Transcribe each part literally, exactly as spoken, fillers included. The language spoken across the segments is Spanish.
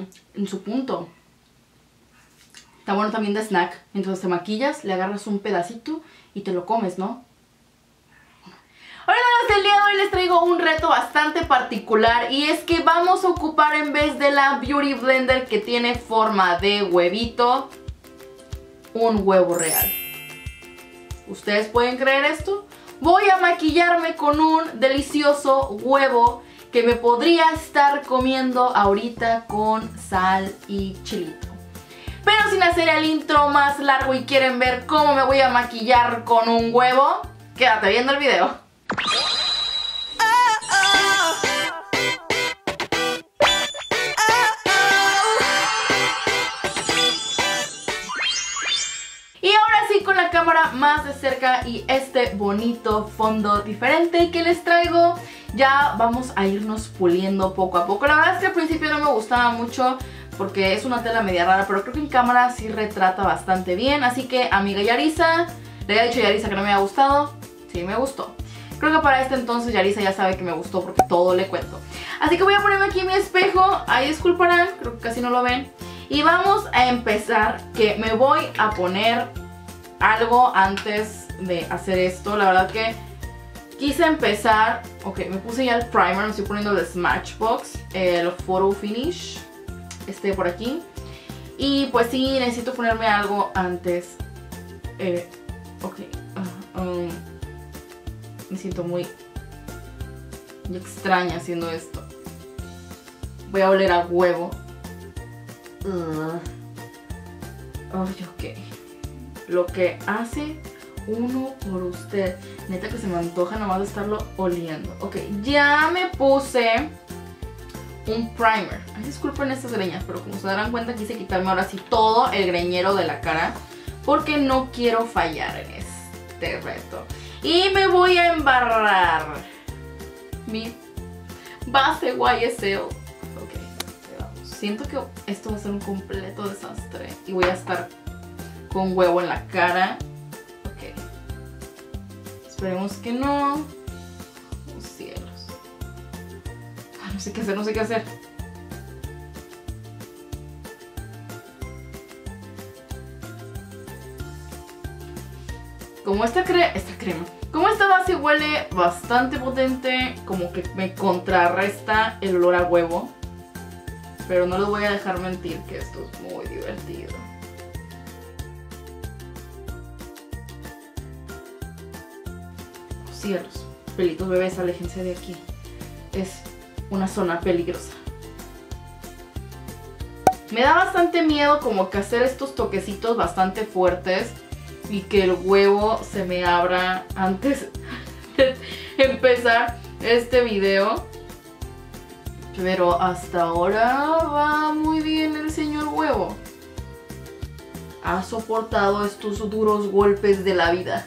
en su punto. Está bueno también de snack. Entonces te maquillas, le agarras un pedacito y te lo comes, ¿no? Hola, el día de hoy les traigo un reto bastante particular y es que vamos a ocupar, en vez de la Beauty Blender que tiene forma de huevito, un huevo real. ¿Ustedes pueden creer esto? Voy a maquillarme con un delicioso huevo que me podría estar comiendo ahorita con sal y chilito. Pero sin hacer el intro más largo y quieren ver cómo me voy a maquillar con un huevo, quédate viendo el video. Y ahora sí, con la cámara más de cerca y este bonito fondo diferente que les traigo, ya vamos a irnos puliendo poco a poco. La verdad es que al principio no me gustaba mucho porque es una tela media rara, pero creo que en cámara sí retrata bastante bien. Así que, amiga Yarisa, le había dicho a Yarisa que no me había gustado. Sí, me gustó. Creo que para este entonces Yarisa ya sabe que me gustó porque todo le cuento. Así que voy a ponerme aquí mi espejo. Ahí disculparán, creo que casi no lo ven. Y vamos a empezar, que me voy a poner algo antes de hacer esto. La verdad que quise empezar. Ok, me puse ya el primer, me estoy poniendo el Smashbox, el Photo Finish, este por aquí. Y pues sí, necesito ponerme algo antes. eh, Ok, uh, um, me siento muy extraña haciendo esto. Voy a oler a huevo. uh. Ay, ok. Lo que hace uno por usted. Neta que se me antoja nomás de estarlo oliendo. Ok, ya me puse un primer. Ay, disculpen estas greñas, pero como se darán cuenta quise quitarme ahora sí todo el greñero de la cara porque no quiero fallar en este reto. Y me voy a embarrar mi base Y S L. Ok, vamos. Siento que esto va a ser un completo desastre y voy a estar con huevo en la cara. Ok, esperemos que no. Oh, cielos. Ah, no sé qué hacer, no sé qué hacer. Como esta, cre esta crema, como esta base huele bastante potente, como que me contrarresta el olor a huevo. Pero no les voy a dejar mentir que esto es muy divertido. Cielos, pelitos bebés, aléjense de aquí. Es una zona peligrosa. Me da bastante miedo como que hacer estos toquecitos bastante fuertes y que el huevo se me abra antes de empezar este video. Pero hasta ahora va muy bien el señor huevo. Ha soportado estos duros golpes de la vida.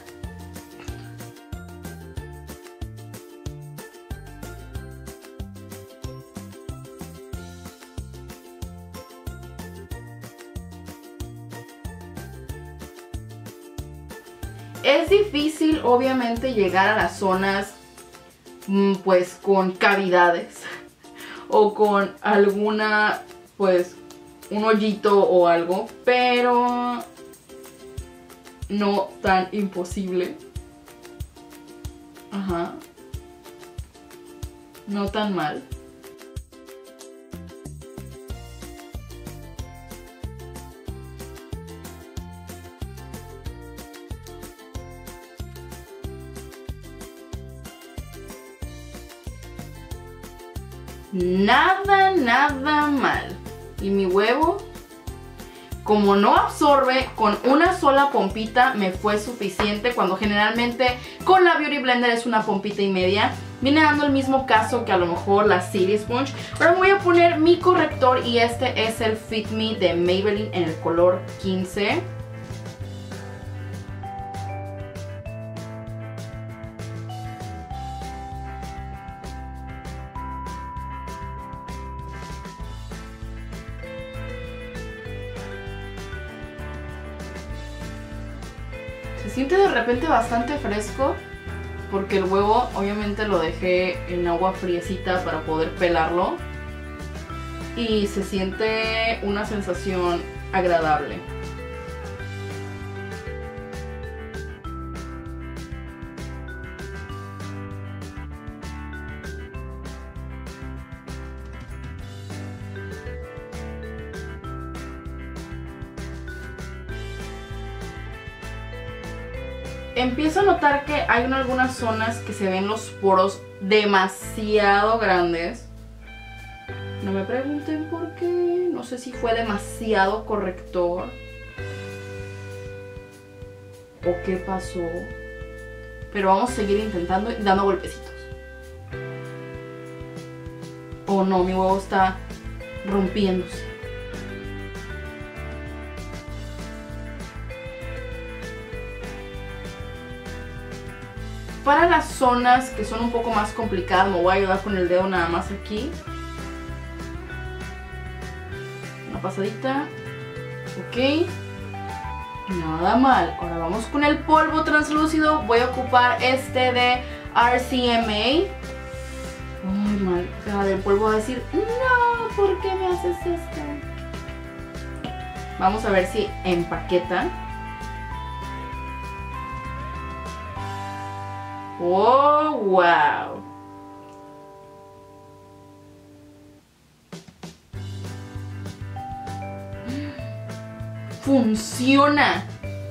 Es difícil, obviamente, llegar a las zonas pues con cavidades o con alguna, pues, un hoyito o algo, pero no tan imposible. Ajá. No tan mal. Nada, nada mal. Y mi huevo, como no absorbe, con una sola pompita me fue suficiente, cuando generalmente con la Beauty Blender es una pompita y media. Viene dando el mismo caso que a lo mejor la City Sponge. Ahora me voy a poner mi corrector y este es el Fit Me de Maybelline en el color quince. Se siente de repente bastante fresco porque el huevo obviamente lo dejé en agua friecita para poder pelarlo. y se siente una sensación agradable. Empiezo a notar que hay en algunas zonas que se ven los poros demasiado grandes. No me pregunten por qué. No sé si fue demasiado corrector o qué pasó. Pero vamos a seguir intentando y dando golpecitos. Oh no, mi huevo está rompiéndose. Para las zonas que son un poco más complicadas, me voy a ayudar con el dedo nada más aquí. Una pasadita. Ok. Nada mal. Ahora vamos con el polvo translúcido. Voy a ocupar este de R C M A. Ay, mal. El polvo va a decir, no, ¿por qué me haces esto? Vamos a ver si empaqueta. ¡Oh, wow! ¡Funciona!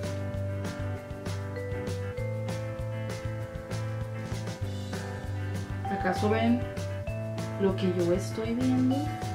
¿Acaso ven lo que yo estoy viendo?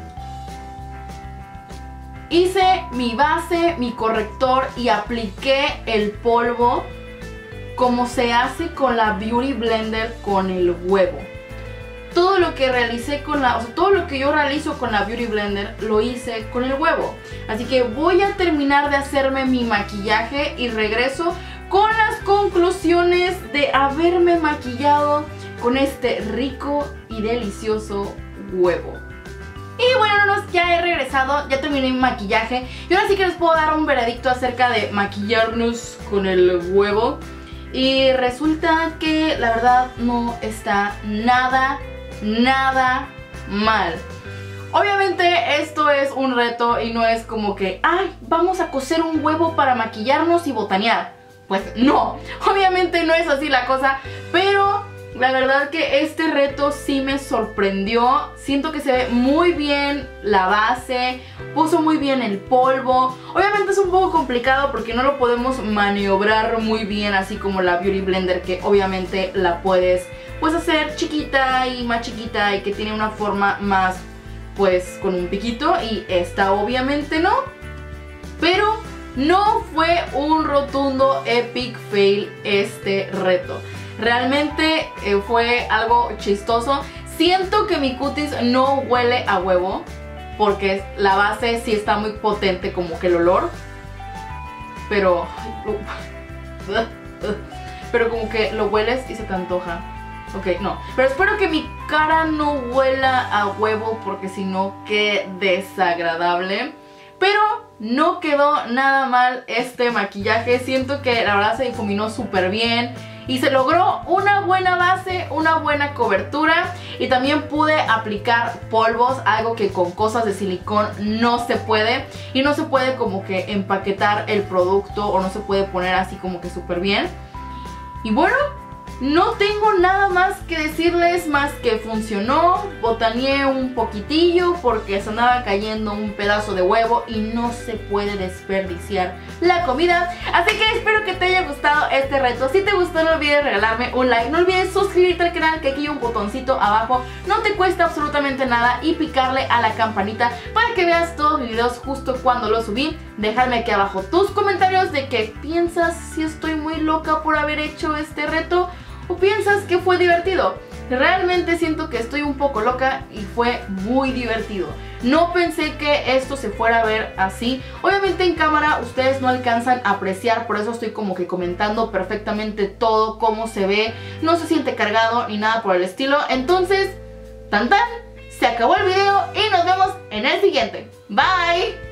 Hice mi base, mi corrector y apliqué el polvo como se hace con la Beauty Blender con el huevo. Todo lo que realicé con la, o sea, todo lo que yo realizo con la Beauty Blender lo hice con el huevo. Así que voy a terminar de hacerme mi maquillaje y regreso con las conclusiones de haberme maquillado con este rico y delicioso huevo. Y bueno, nanos, ya he regresado, ya terminé mi maquillaje y ahora sí que les puedo dar un veredicto acerca de maquillarnos con el huevo. Y resulta que la verdad no está nada, nada mal. Obviamente esto es un reto y no es como que, ay, vamos a cocer un huevo para maquillarnos y botanear. Pues no, obviamente no es así la cosa, pero la verdad que este reto sí me sorprendió. Siento que se ve muy bien la base, puso muy bien el polvo. Obviamente es un poco complicado porque no lo podemos maniobrar muy bien así como la Beauty Blender, que obviamente la puedes pues hacer chiquita y más chiquita y que tiene una forma más pues con un piquito, y esta obviamente no. Pero no fue un rotundo epic fail este reto. Realmente eh, fue algo chistoso. Siento que mi cutis no huele a huevo porque la base sí está muy potente, como que el olor. Pero... Pero como que lo hueles y se te antoja. Ok, no. Pero espero que mi cara no huela a huevo porque si no, qué desagradable. Pero no quedó nada mal este maquillaje. Siento que la verdad se difuminó súper bien y se logró una buena base, una buena cobertura, y también pude aplicar polvos, algo que con cosas de silicón no se puede, y no se puede como que empaquetar el producto o no se puede poner así como que súper bien. Y bueno, no tengo nada más que decirles más que funcionó. Botaneé un poquitillo porque se andaba cayendo un pedazo de huevo y no se puede desperdiciar la comida. Así que espero que te haya gustado este reto. Si te gustó, no olvides regalarme un like. No olvides suscribirte al canal, que aquí hay un botoncito abajo. No te cuesta absolutamente nada, y picarle a la campanita para que veas todos mis videos justo cuando los subí. Déjame aquí abajo tus comentarios de qué piensas, si estoy muy loca por haber hecho este reto o piensas que fue divertido. Realmente siento que estoy un poco loca y fue muy divertido. No pensé que esto se fuera a ver así. Obviamente en cámara ustedes no alcanzan a apreciar, por eso estoy como que comentando perfectamente todo, cómo se ve. No se siente cargado ni nada por el estilo. Entonces, tan tan, se acabó el video y nos vemos en el siguiente. Bye.